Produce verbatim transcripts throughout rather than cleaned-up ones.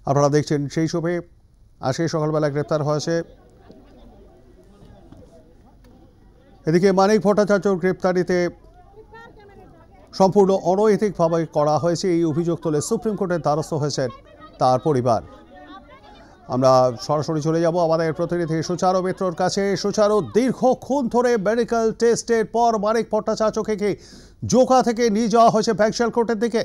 আপনারা দেখছেন সেই ছবি। আজকে সকালবেলা গ্রেপ্তার হয়েছে। এদিকে মানিক ভট্টাচার্যর গ্রেপ্তারিতে সম্পূর্ণ অনৈতিকভাবে করা হয়েছে এই অভিযোগ তুলে সুপ্রিম কোর্টের দ্বারস্থ হয়েছেন তার পরিবার। আমরা সরাসরি চলে যাব আমাদের প্রতিনিধি সুচারু মিত্রর কাছে। সুচারু, দীর্ঘক্ষণ ধরে মেডিকেল টেস্টের পর মানিক ভট্টাচার্যকে কি জোকা থেকে নিয়ে যাওয়া হয়েছে ব্যাংশাল কোর্টের দিকে?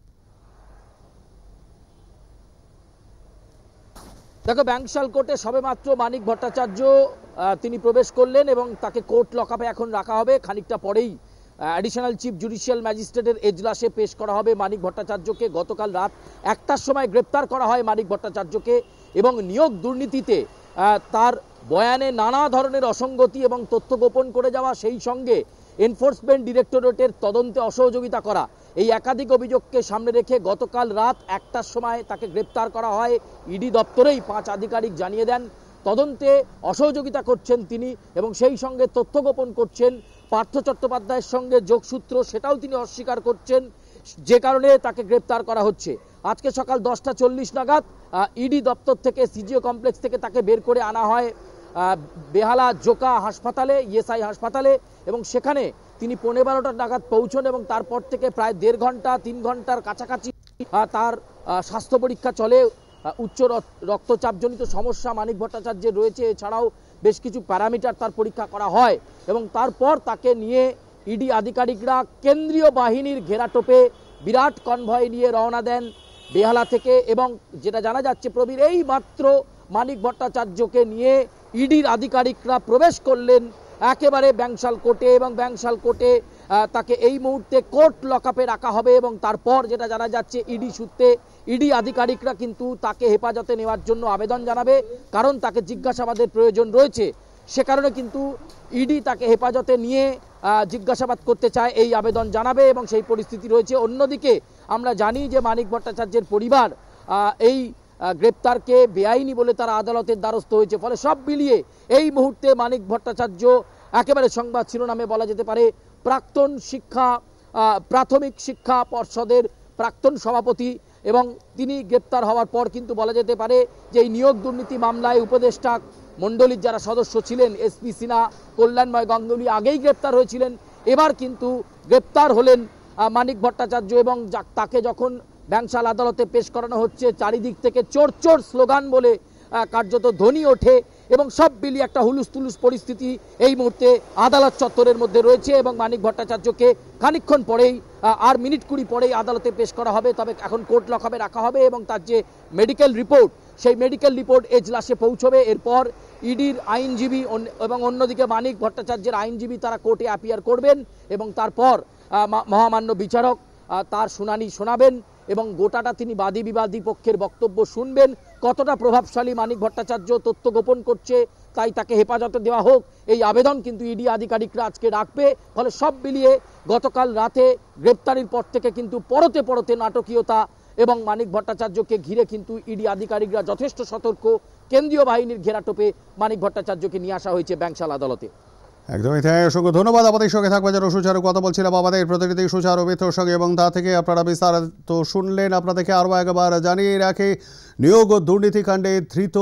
দেখো, ব্যাংশাল কোর্টে সবেমাত্র মানিক ভট্টাচার্য তিনি প্রবেশ করলেন এবং তাকে কোর্ট লকআপে এখন রাখা হবে। খানিকটা পরেই অ্যাডিশনাল চিফ জুডিশিয়াল ম্যাজিস্ট্রেটের এজলাসে পেশ করা হবে মানিক ভট্টাচার্যকে। গতকাল রাত একটার সময় গ্রেপ্তার করা হয় মানিক ভট্টাচার্যকে এবং নিয়োগ দুর্নীতিতে তার বয়ানে নানা ধরনের অসঙ্গতি এবং তথ্য গোপন করে যাওয়া, সেই সঙ্গে এনফোর্সমেন্ট ডিরেক্টরেটের তদন্তে অসহযোগিতা করা, এই একাধিক অভিযোগকে সামনে রেখে গতকাল রাত একটার সময় তাকে গ্রেপ্তার করা হয়। ইডি দপ্তরেই পাঁচ আধিকারিক জানিয়ে দেন তদন্তে অসহযোগিতা করছেন তিনি এবং সেই সঙ্গে তথ্য গোপন করছেন। পার্থ চট্টোপাধ্যায়ের সঙ্গে যোগসূত্র, সেটাও তিনি অস্বীকার করছেন, যে কারণে তাকে গ্রেপ্তার করা হচ্ছে। আজকে সকাল দশটা চল্লিশ নাগাদ ইডি দপ্তর থেকে, সিজিও কমপ্লেক্স থেকে তাকে বের করে আনা হয় বেহালা জোকা হাসপাতালে, ইএসআই হাসপাতালে, এবং সেখানে তিনি পৌনে বারোটা নাগাদ পৌঁছন এবং তারপর থেকে প্রায় দেড় ঘন্টা তিন ঘন্টার কাছাকাছি তার স্বাস্থ্য পরীক্ষা চলে। উচ্চ রক্তচাপজনিত সমস্যা মানিক ভট্টাচার্যের রয়েছে, এছাড়াও বেশ কিছু প্যারামিটার তার পরীক্ষা করা হয় এবং তারপর তাকে নিয়ে ইডি আধিকারিকরা কেন্দ্রীয় বাহিনীর ঘেরাটোপে বিরাট কনভয় নিয়ে রওনা দেন বেহালা থেকে। এবং যেটা জানা যাচ্ছে প্রবীর, এই মাত্র মানিক ভট্টাচার্যকে নিয়ে ইডির আধিকারিকরা প্রবেশ করলেন একেবারে ব্যাংশাল কোর্টে এবং ব্যাংশাল কোর্টে তাকে এই মুহূর্তে কোর্ট লকআপে রাখা হবে। এবং তারপর যেটা জানা যাচ্ছে, ইডি সূত্রে ইডি আধিকারিকরা কিন্তু তাকে হেফাজতে নেওয়ার জন্য আবেদন জানাবে, কারণ তাকে জিজ্ঞাসাবাদের প্রয়োজন রয়েছে। সে কারণে কিন্তু ইডি তাকে হেফাজতে নিয়ে জিজ্ঞাসাবাদ করতে চায়, এই আবেদন জানাবে এবং সেই পরিস্থিতি রয়েছে। অন্যদিকে আমরা জানি যে মানিক ভট্টাচার্যের পরিবার এই গ্রেপ্তারকে বেআইনি বলে তারা আদালতের দ্বারস্থ হয়েছে। ফলে সব মিলিয়ে এই মুহূর্তে মানিক ভট্টাচার্য একেবারে সংবাদ শিরোনামে বলা যেতে পারে প্রাক্তন শিক্ষা প্রাথমিক শিক্ষা পর্ষদের প্রাক্তন সভাপতি, এবং তিনি গ্রেপ্তার হওয়ার পর কিন্তু বলা যেতে পারে যে এই নিয়োগ দুর্নীতি মামলায় উপদেষ্টা মণ্ডলীর যারা সদস্য ছিলেন, এসপি সিনহা, কল্যাণময় গাঙ্গুলি আগেই গ্রেপ্তার হয়েছিলেন, এবার কিন্তু গ্রেপ্তার হলেন মানিক ভট্টাচার্য। এবং তাকে যখন ব্যাংশাল আদালতে পেশ করানো হচ্ছে, চারিদিক থেকে চোর চোর স্লোগান বলে কার্যত ধ্বনি ওঠে এবং সব মিলিয়ে একটা হুলুস তুলুস পরিস্থিতি এই মুহূর্তে আদালত চত্বরের মধ্যে রয়েছে। এবং মানিক ভট্টাচার্যকে খানিকক্ষণ পরেই, আর মিনিট কুড়ি পরেই আদালতে পেশ করা হবে। তবে এখন কোর্ট লকআপে রাখা হবে এবং তার যে মেডিকেল রিপোর্ট, সেই মেডিকেল রিপোর্ট এজলাসে পৌঁছবে। এরপর ইডির আইনজীবী এবং অন্যদিকে মানিক ভট্টাচার্যের আইনজীবী তারা কোর্টে অ্যাপিয়ার করবেন এবং তারপর মহামান্য বিচারক তার শুনানি শোনাবেন এবং গোটাটা তিনি বাদী বিবাদী পক্ষের বক্তব্য শুনবেন। কতটা প্রভাবশালী মানিক ভট্টাচার্য তথ্য গোপন করছে, তাই তাকে হেফাজতে দেওয়া হোক, এই আবেদন কিন্তু ইডি আধিকারিকরা আজকে রাখবে। ফলে সব মিলিয়ে গতকাল রাতে গ্রেপ্তারির পর থেকে কিন্তু পরতে পরতে নাটকীয়তা এবং মানিক ভট্টাচার্যকে ঘিরে কিন্তু ইডি আধিকারিকরা যথেষ্ট সতর্ক। কেন্দ্রীয় বাহিনীর ঘেরাটোপে মানিক ভট্টাচার্যকে নিয়ে আসা হয়েছে ব্যাংশাল আদালতে। একদমই তাই, অসংখ্য ধন্যবাদ। আমাদের সঙ্গে থাকবে যেন সুচারু, কথা বলছিলাম আমাদের প্রতিনিধি সুচারু মিত্রর সঙ্গে এবং তা থেকে আপনারা বিস্তারিত শুনলেন। আপনাদেরকে আরও একবার জানিয়ে রাখি, নিয়োগ দুর্নীতিকাণ্ডে ধৃত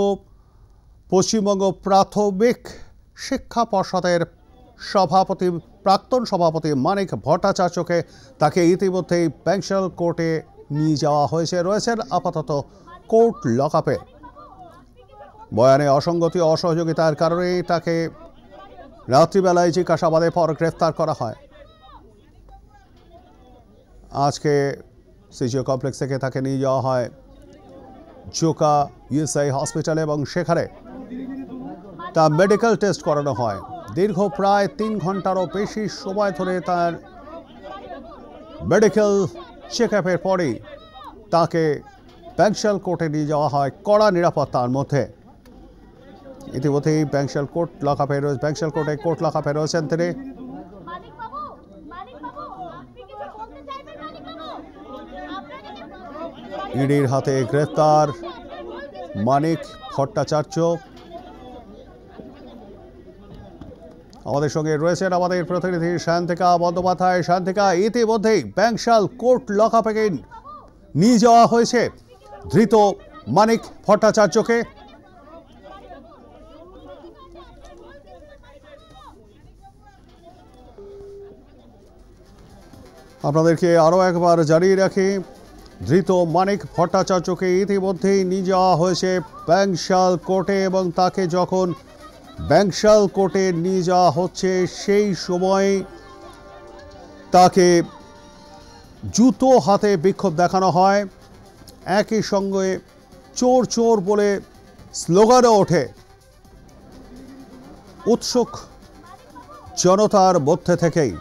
পশ্চিমবঙ্গ প্রাথমিক শিক্ষা পর্ষদের সভাপতি প্রাক্তন সভাপতি মানিক ভট্টাচার্যকে তাকে ইতিমধ্যেই ব্যাংশাল কোর্টে নিয়ে যাওয়া হয়েছে। রয়েছেন আপাতত কোর্ট লকআপে। বয়ানে অসঙ্গতি অসহযোগিতার কারণে তাকে রাত্রিবেলায় জিজ্ঞাসাবাদের পর গ্রেফতার করা হয়। আজকে সিজিও কমপ্লেক্স থেকে তাকে নিয়ে যাওয়া হয় জোকা ইএসআই হসপিটালে এবং সেখানে তা মেডিকেল টেস্ট করানো হয়। দীর্ঘ প্রায় তিন ঘন্টারও বেশি সময় ধরে তার মেডিকেল চেক আপের পরেই তাকে ব্যাংশাল কোর্টে নিয়ে যাওয়া হয় কড়া নিরাপত্তার মধ্যে। ইতিমধ্যেই ব্যাংশাল কোর্ট লকআপে রয়েছে ব্যাংশাল কোর্টে কোর্ট লকআপে রয়েছেন তিনি। ইডির হাতে গ্রেফতার মানিক ভট্টাচার্য। আমাদের সঙ্গে রয়েছেন আমাদের প্রতিনিধি শান্তিকা বন্দ্যোপাধ্যায়। শান্তিকা, ইতিমধ্যেই ব্যাংশাল কোর্ট লকআপে নিয়ে যাওয়া হয়েছে ধৃত মানিক ভট্টাচার্যকে। আপনাদেরকে আরও একবার জানিয়ে রাখি, ধৃত মানিক ভট্টাচার্যকে ইতিমধ্যেই নিয়ে যাওয়া হয়েছে ব্যাংশাল কোর্টে এবং তাকে যখন ব্যাংশাল কোর্টে নিয়ে যাওয়া হচ্ছে সেই সময় তাকে জুতো হাতে বিক্ষোভ দেখানো হয়। একই সঙ্গে চোর চোর বলে স্লোগানও ওঠে উৎসুক জনতার মধ্যে থেকেই।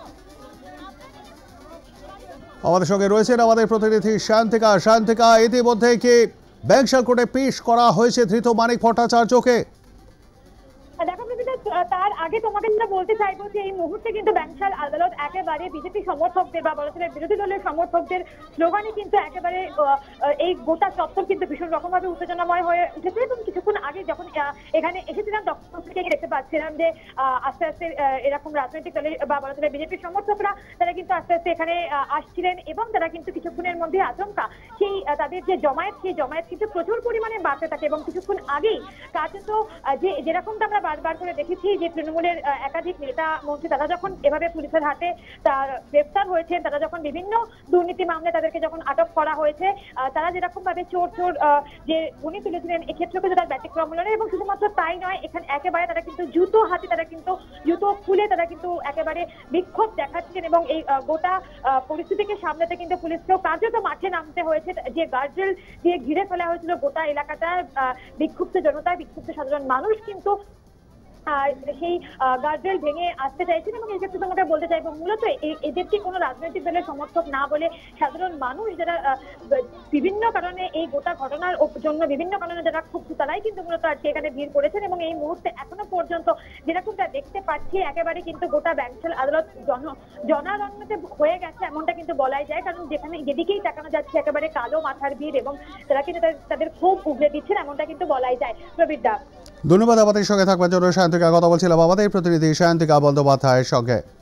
আমাদের সঙ্গে রয়েছেন আমাদের প্রতিনিধি শান্তিকা। শান্তিকা, ইতিমধ্যে কি ব্যাংশাল কোর্টে পেশ করা হয়েছে ধৃত মানিক ভট্টাচার্যকে? দেখো প্রবীণা, তার আগে তোমাকে যেটা বলতে চাইবো যে এই মুহূর্তে কিন্তু ব্যাংশাল আদালত একেবারে বিজেপি সমর্থকদের বা বলা চলে বিরোধী দলের সমর্থকদের স্লোগানে কিন্তু একেবারে এই গোটা চত্বর কিন্তু ভীষণ রকম ভাবে উত্তেজনাময় হয়ে উঠেছে। এবং কিছুক্ষণ আগে যখন এখানে এসেছিলাম তখন থেকে দেখতে পাচ্ছিলাম যে আস্তে আস্তে এরকম রাজনৈতিক দলের বা বলা চলে বিজেপির সমর্থকরা তারা কিন্তু আস্তে আস্তে এখানে আসছিলেন এবং তারা কিন্তু কিছুক্ষণের মধ্যে আচমকা সেই তাদের যে জমায়েত সেই জমায়েত কিন্তু প্রচুর পরিমাণে বাড়তে থাকে। এবং কিছুক্ষণ আগেই কার্যত যে যেরকমটা আমরা বারবার করে দেখেছি যে তৃণমূলের একাধিক নেতা মন্ত্রী তারা যখন এভাবে পুলিশের হাতে তার গ্রেফতার হয়েছেন, তারা যখন বিভিন্ন দুর্নীতি মামলায় তাদেরকে যখন আটক করা হয়েছে, তারা যেরকম ভাবে চোর চোর যে গুণী তুলেছিলেন এক্ষেত্রেও কিন্তু তার ব্যতিক্রম হলো না। এবং শুধুমাত্র তাই নয়, এখানে একেবারে তারা কিন্তু জুতো হাতে তারা কিন্তু জুতো খুলে তারা কিন্তু একেবারে বিক্ষোভ দেখাচ্ছেন এবং এই গোটা পরিস্থিতিকে সামলাতে কিন্তু পুলিশকেও কার্যত মাঠে নামতে হয়েছে। যে গার্ডরেল দিয়ে ঘিরে ফেলা হয়েছিল গোটা এলাকাটা, বিক্ষুব্ধ জনতা বিক্ষুব্ধ সাধারণ মানুষ কিন্তু সেই গার্ডরেল ভেঙে আসতে চাইছেন। এবং এই ক্ষেত্রে তোমাকে বলতে চাইবো মূলত এদেরকে কোনো রাজনৈতিক দলের সমর্থক না বলে সাধারণ মানুষ যারা বিভিন্ন কারণে এই গোটা ঘটনার জন্য বিভিন্ন কারণে যারা খুব তারাই কিন্তু মূলত আজকে এখানে ভিড় করেছেন। এবং এই মুহূর্তে এখনো পর্যন্ত যেরকমটা দেখতে পাচ্ছি একেবারে কিন্তু গোটা ব্যাংশাল আদালত জন জনারণ্যতে হয়ে গেছে এমনটা কিন্তু বলাই যায়। কারণ যেখানে যেদিকেই তাকানো যাচ্ছে একেবারে কালো মাথার ভিড় এবং তারা কিন্তু তাদের খুব উগড়ে দিচ্ছেন এমনটা কিন্তু বলাই যায়। প্রবীরদা, ধন্যবাদ আমাদের সঙ্গে থাকবার জন্য। শান্তিকা কথা বলছিলাম আমাদের প্রতিনিধি শান্তিকা বন্দ্যোপাধ্যায়ের সঙ্গে।